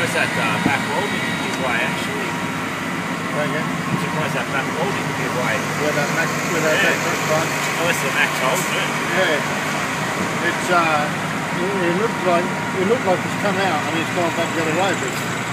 surprised that back welding didn't give way, actually. Again. I'm surprised that back welding didn't give way. Where that back front. Unless the Max holds it. Yeah. It's it looked like it's come out and it's gone back the other way, but